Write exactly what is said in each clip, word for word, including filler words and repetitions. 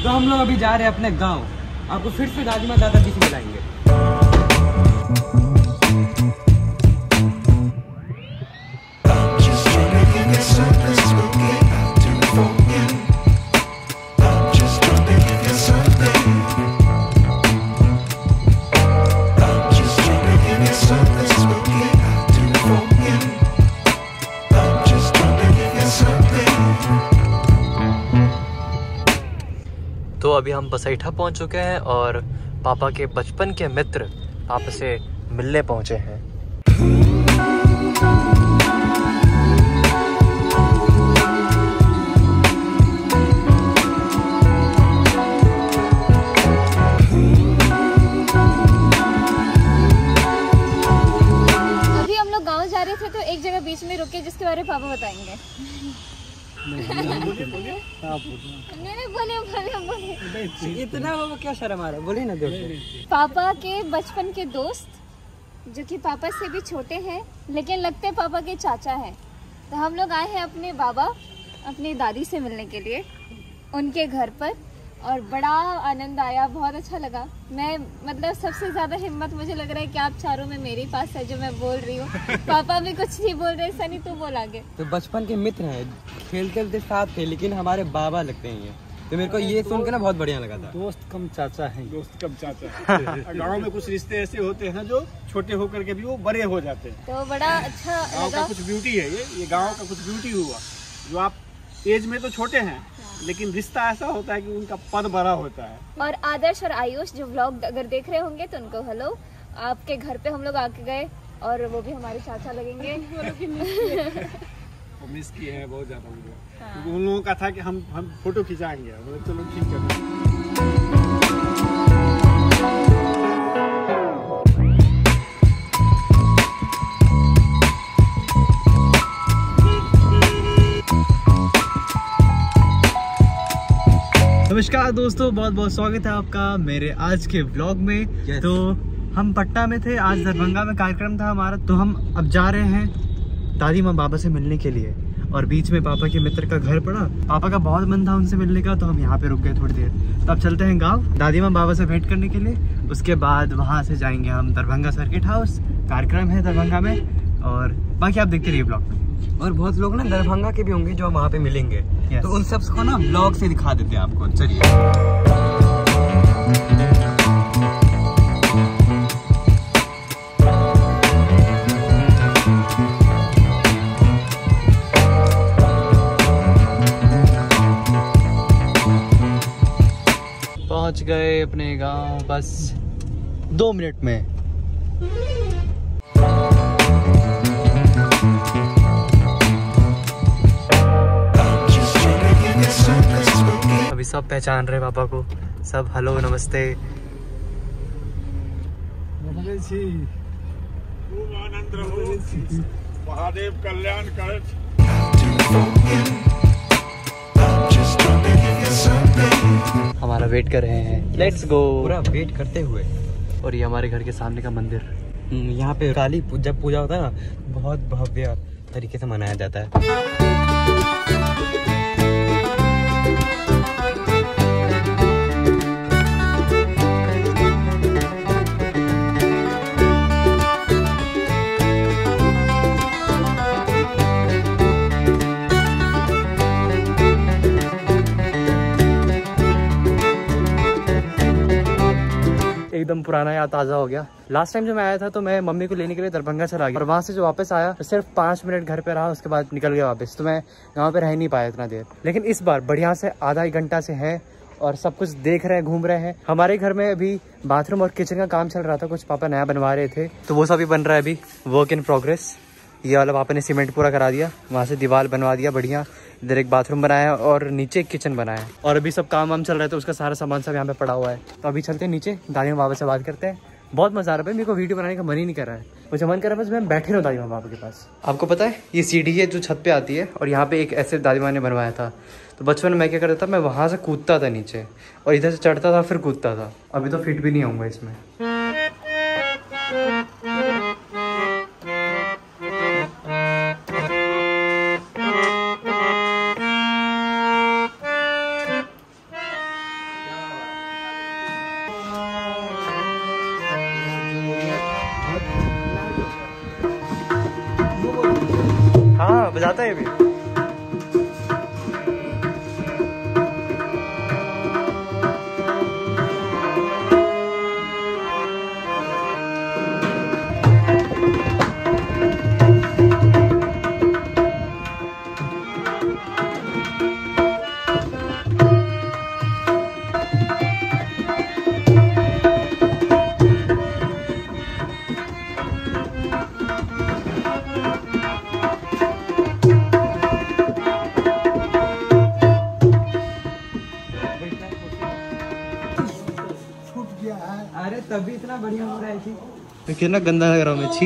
तो हम लोग अभी जा रहे हैं अपने गांव। आपको फिर से दादी माँ दादाजी से मिलाएंगे। तो अभी हम बसैठा पहुंच चुके हैं और पापा के बचपन के मित्र पापा से मिलने पहुंचे हैं। अभी हम लोग गांव जा रहे थे तो एक जगह बीच में रुके जिसके बारे में पापा बताएंगे। नहीं बोले बोले बोले इतना बाबा क्या शर्म आ रहा है, बोले ना। पापा के बचपन के दोस्त जो कि पापा से भी छोटे हैं लेकिन लगते पापा के चाचा हैं। तो हम लोग आए हैं अपने बाबा अपनी दादी से मिलने के लिए उनके घर पर और बड़ा आनंद आया, बहुत अच्छा लगा। मैं मतलब सबसे ज़्यादा हिम्मत मुझे लग रहा है कि आप चारों में मेरे पास है जो मैं बोल रही हूँ। पापा भी कुछ नहीं बोल रहे। सनी तू बोल आगे। तो बचपन के मित्र हैं, खेलते खेलते साथ थे लेकिन हमारे बाबा लगते हैं ये। तो मेरे को ये सुन के ना बहुत बढ़िया लगा था। दोस्त कम चाचा है, दोस्त कम चाचा है। गाँव में कुछ रिश्ते ऐसे होते हैं जो छोटे होकर के भी वो बड़े हो जाते हैं। तो बड़ा अच्छा गाँव का कुछ ब्यूटी है ये ये गाँव का कुछ ब्यूटी हुआ जो आप एज में तो छोटे हैं लेकिन रिश्ता ऐसा होता है कि उनका पद बड़ा होता है। और आदर्श और आयुष जो व्लॉग अगर देख रहे होंगे तो उनको हेलो। आपके घर पे हम लोग आके गए और वो भी हमारे चाचा लगेंगे। वो मिस किए हैं बहुत ज्यादा मुझे। हाँ। क्योंकि उन लोगों का था कि हम हम फोटो खिंचाएंगे। चलो ठीक है। नमस्कार दोस्तों, बहुत बहुत स्वागत है आपका मेरे आज के व्लॉग में। yes. तो हम पटना में थे, आज दरभंगा में कार्यक्रम था हमारा। तो हम अब जा रहे हैं दादी माँ बाबा से मिलने के लिए और बीच में पापा के मित्र का घर पड़ा। पापा का बहुत मन था उनसे मिलने का तो हम यहाँ पे रुक गए थोड़ी देर। तो अब चलते हैं गाँव दादी माँ बाबा से भेंट करने के लिए। उसके बाद वहाँ से जाएंगे हम दरभंगा सर्किट हाउस, कार्यक्रम है दरभंगा में। और बाकी आप देखते रहिए ब्लॉग में। और बहुत लोग ना दरभंगा के भी होंगे जो वहाँ पे मिलेंगे। yes. तो उन सब को ना ब्लॉग से दिखा देते हैं आपको। चलिए पहुंच गए अपने गांव बस दो मिनट में। अभी सब पहचान रहे पापा को, सब हेलो नमस्ते। महादेव कल्याण कर। हमारा वेट कर रहे हैं, लेट्स गो। पूरा वेट करते हुए। और ये हमारे घर के सामने का मंदिर। यहाँ पे काली पूजा पूजा होता है ना, बहुत भव्य तरीके से मनाया जाता है। एकदम पुराना याद ताज़ा हो गया। लास्ट टाइम जब मैं आया था तो मैं मम्मी को लेने के लिए दरभंगा चला गया और वहाँ से जो वापस आया तो सिर्फ पाँच मिनट घर पे रहा, उसके बाद निकल गया वापस। तो मैं गाँव पे रह नहीं पाया इतना देर। लेकिन इस बार बढ़िया से आधा एक घंटा से है और सब कुछ देख रहे हैं, घूम रहे हैं। हमारे घर में अभी बाथरूम और किचन का काम चल रहा था, कुछ पापा नया बनवा रहे थे तो वो सभी बन रहा है अभी, वर्क इन प्रोग्रेस। ये वाला पापा ने सीमेंट पूरा करा दिया, वहाँ से दीवार बनवा दिया बढ़िया। इधर एक बाथरूम बनाया और नीचे एक किचन बनाया और अभी सब काम वाम चल रहा है तो उसका सारा सामान सब यहाँ पे पड़ा हुआ है। तो अभी चलते हैं नीचे, दादी माँ बाबा से बात करते हैं। बहुत मजा आ रहा है, मेरे को वीडियो बनाने का मन ही नहीं कर रहा है। मुझे मन कर रहा है बस मैं बैठे रहूँ दादी माँ बाबा के पास। आपको पता है ये सीढ़ी है जो छत पे आती है और यहाँ पे एक ऐसे दादी माँ ने बनवाया था। तो बचपन में मैं क्या करता था, मैं वहाँ से कूदता था नीचे और इधर से चढ़ता था फिर कूदता था। अभी तो फिट भी नहीं आऊँगा इसमें। बजाता है ये भी। अरे तभी इतना बढ़िया हो रहा है जी। कितना गंदा लग रहा हूँ मैं, छी।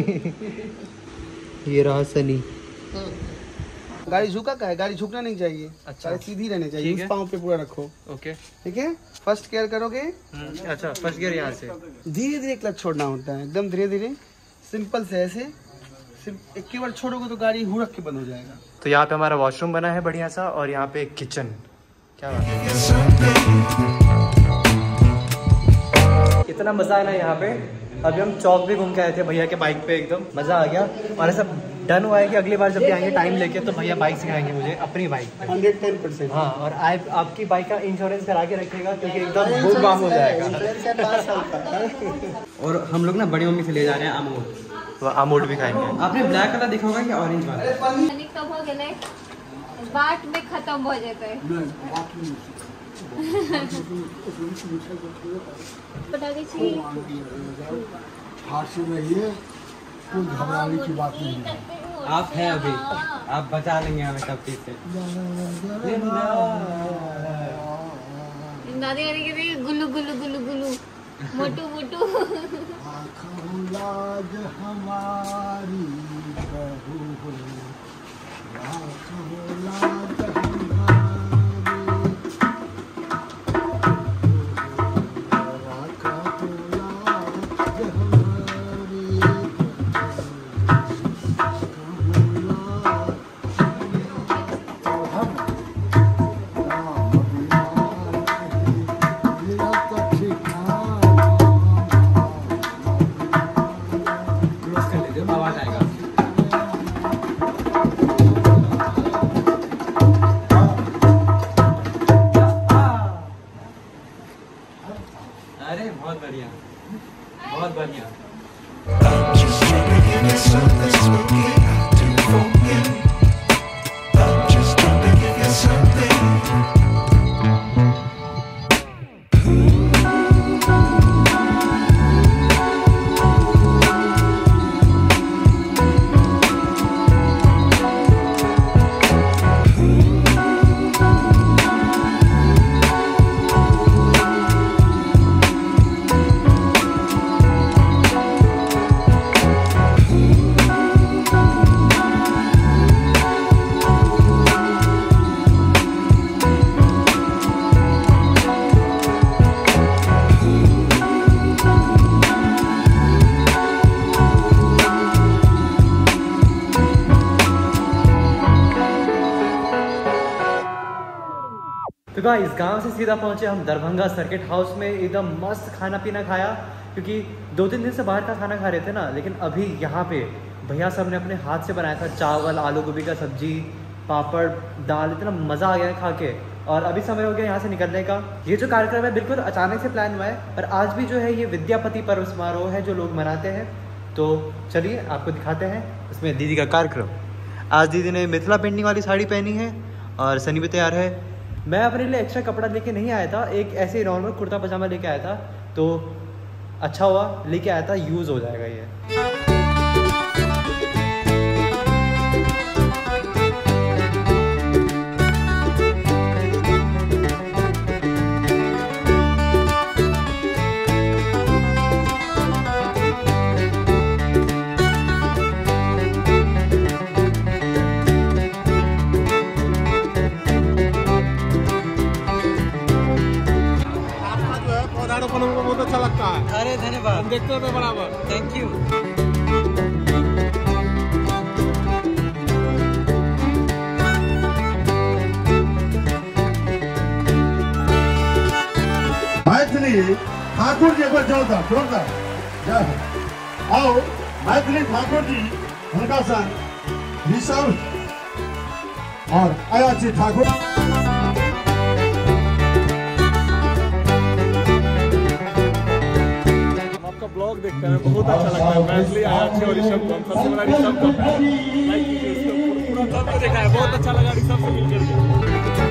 ये रहा सनी। गाड़ी झुका का है, गाड़ी झुकना नहीं चाहिए। अच्छा। गाड़ी सीधी रहनी चाहिए, उस पाँव पे पूरा रखो। ओके ठीक है, फर्स्ट केयर करोगे। अच्छा, फर्स्ट गियर यहाँ से धीरे धीरे क्लच छोड़ना होता है, एकदम धीरे धीरे, सिंपल से ऐसे। सिर्फ एक ही बार छोड़ोगे तो गाड़ी हुड़क के बंद हो जाएगा। तो यहाँ पे हमारा वॉशरूम बना है बढ़िया सा, और यहाँ पे किचन। क्या बात है, इतना मजा है ना यहाँ पे। अभी हम चौक भी घूम के आए थे भैया के बाइक पे, एकदम मजा आ गया। और ऐसा डन हुआ है कि अगली बार जब भी आएंगे टाइम लेके तो भैया बाइक सिखाएंगे मुझे अपनी बाइक पे। Hundred ten percent. हाँ, और आप आपकी बाइक का इंश्योरेंस करा के रखिएगा क्योंकि एकदम बुक बाम हो जाएगा। और हम लोग ना बड़ी मम्मी से ले जा रहे हैं अमूल। तो अमूल भी खाएंगे। आपने ब्लैक वाला देखा होगा कि ऑरेंज वाला? तनिक तो हो गेले, बाट में खत्म हो जाता है। बता दीजिए। हाथ से रहिए, कोई घबराने की बात नहीं है। आप हैं अभी, आप बचा लेंगे हमें सब चीज से। दादी आने के लिए गुल्लू गुल्लू गुल्लू गुल्लू, मोटू मोटू। लाज हमारी बहू हो, लाज अरे बहुत बढ़िया, बहुत बढ़िया। तो गाइस गांव से सीधा पहुंचे हम दरभंगा सर्किट हाउस में। एकदम मस्त खाना पीना खाया, क्योंकि दो तीन दिन से बाहर का खाना खा रहे थे ना। लेकिन अभी यहाँ पे भैया साहब ने अपने हाथ से बनाया था चावल, आलू गोभी का सब्जी, पापड़, दाल। इतना मज़ा आ गया खा के। और अभी समय हो गया यहाँ से निकलने का। ये जो कार्यक्रम है बिल्कुल अचानक से प्लान हुआ है, पर आज भी जो है ये विद्यापति पर्व समारोह है जो लोग मनाते हैं। तो चलिए आपको दिखाते हैं इसमें दीदी का कार्यक्रम। आज दीदी ने मिथिला पेंटिंग वाली साड़ी पहनी है और सनी भी तैयार है। मैं अपने लिए एक्स्ट्रा कपड़ा लेके नहीं आया था, एक ऐसे नॉर्मल कुर्ता पजामा लेके आया था। तो अच्छा हुआ लेके आया था, यूज़ हो जाएगा ये। बहुत अच्छा लगता है। अरे धन्यवाद, देखते हैं बराबर। Thank you. मैथिली ठाकुर जी को जोरदार जोरदार जय हो। आओ मैथिली ठाकुर जी उनका संग ऋषभ और अयाची ठाकुर। आपका ब्लॉग देखते हैं बहुत अच्छा लगता है। मैथिली अयाची और ऋषभ को सबसे बड़ा ऋषभ को लाइक कीजिए, इसको पूरा सबको देखा है, बहुत अच्छा लगा ऋषभ से मिलकर के।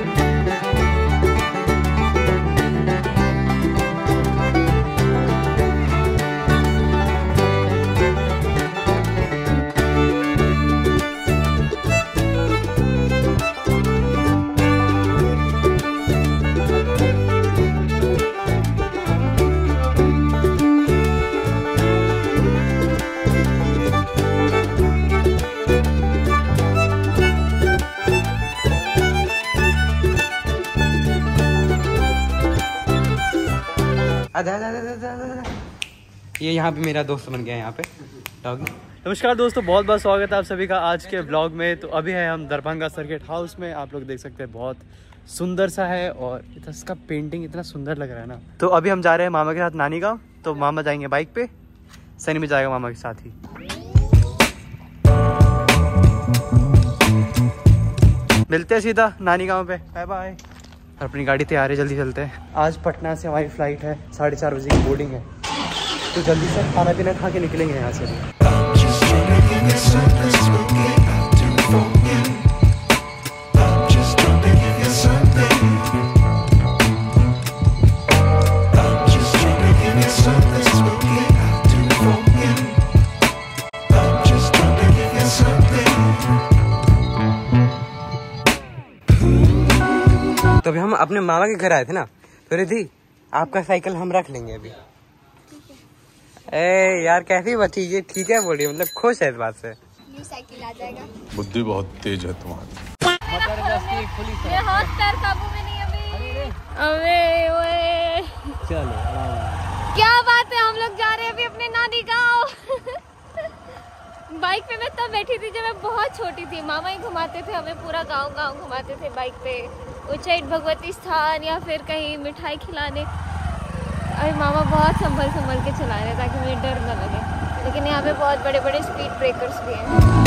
आधा आधा आधा आधा आधा आधा। ये यहाँ पे मेरा दोस्त बन गया यहाँ पे डॉगी। नमस्कार दोस्तों, बहुत बहुत स्वागत है आप सभी का आज के ब्लॉग में। तो अभी है हम दरभंगा सर्किट हाउस में। आप लोग देख सकते हैं बहुत सुंदर सा है और इसका पेंटिंग इतना सुंदर लग रहा है ना। तो अभी हम जा रहे हैं मामा के साथ नानी गाँव। तो मामा जाएंगे बाइक पे, सनी में जाएगा मामा के साथ ही। मिलते हैं सीधा नानी गाँव पे। Bye bye. और अपनी गाड़ी तैयार है, जल्दी चलते हैं। आज पटना से हमारी फ्लाइट है, साढ़े चार बजे की बोर्डिंग है। तो जल्दी से खाना पीना खा के निकलेंगे यहाँ से भी। तो अभी हम अपने मामा के घर आए थे ना, तो रिद्धि आपका साइकिल हम रख लेंगे अभी। ए यार कैसी बच्ची, ये ठीक है बोलिए, मतलब खुश है इस बात से। न्यू साइकिल आ जाएगा। बुद्धि बहुत तेज है तुम्हारी। ये हाथ पैर काबू में नहीं अभी। अबे ओए चलो क्या बात है, हम लोग जा रहे हैं अभी अपने नानी गाँव। बाइक पे मैं तब बैठी थी जब मैं बहुत छोटी थी। मामा ही घुमाते थे हमें, पूरा गांव गांव घुमाते थे बाइक पे, उच्चैठ भगवती स्थान या फिर कहीं मिठाई खिलाने। अरे मामा बहुत संभल संभल के चला रहे ताकि मुझे डर न लगे। लेकिन यहाँ पे बहुत बड़े बड़े स्पीड ब्रेकर्स भी हैं।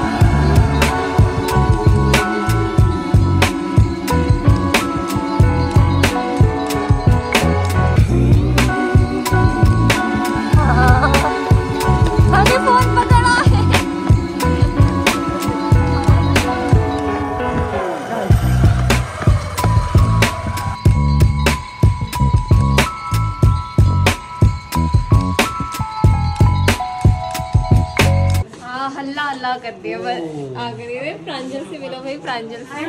हल्ला हल्ला कर दिया बस। आ गए प्रांजल से मिलो भाई, प्रांजल से।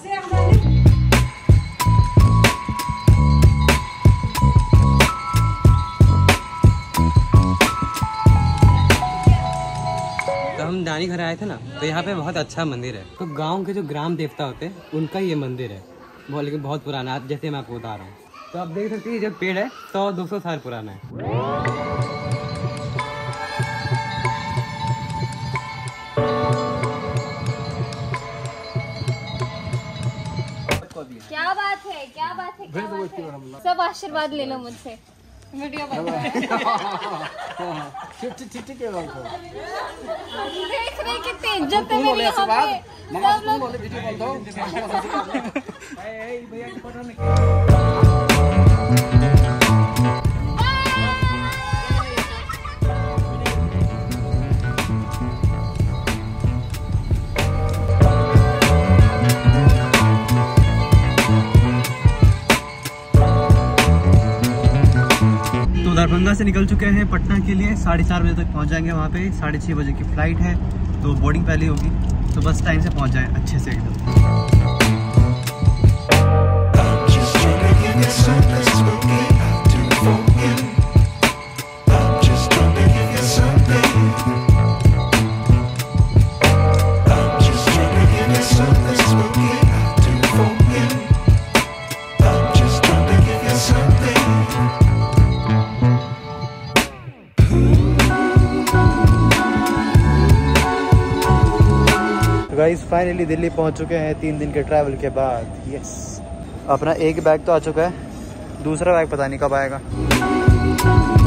तो हम नानी घर आए थे ना, तो यहाँ पे बहुत अच्छा मंदिर है। तो गांव के जो ग्राम देवता होते हैं उनका ये मंदिर है, बहुत लेकिन बहुत पुराना है, जैसे मैं आपको बता रहा हूँ। तो आप देख सकते हैं जो पेड़ है सौ दो सौ साल पुराना है। क्या बात है, क्या बात है, क्या बात है। सब आशीर्वाद ले लो मुझसे, वीडियो बना देख रहे कितनी इज्जत है मेरी यहाँ पे। दरभंगा से निकल चुके हैं पटना के लिए। साढ़े चार बजे तक पहुंच जाएंगे वहाँ पे। साढ़े छः बजे की फ़्लाइट है, तो बोर्डिंग पहले होगी। तो बस टाइम से पहुंच जाए अच्छे से एकदम। गाइस फाइनली दिल्ली पहुंच चुके हैं तीन दिन के ट्रैवल के बाद। यस, अपना एक बैग तो आ चुका है, दूसरा बैग पता नहीं कब आएगा।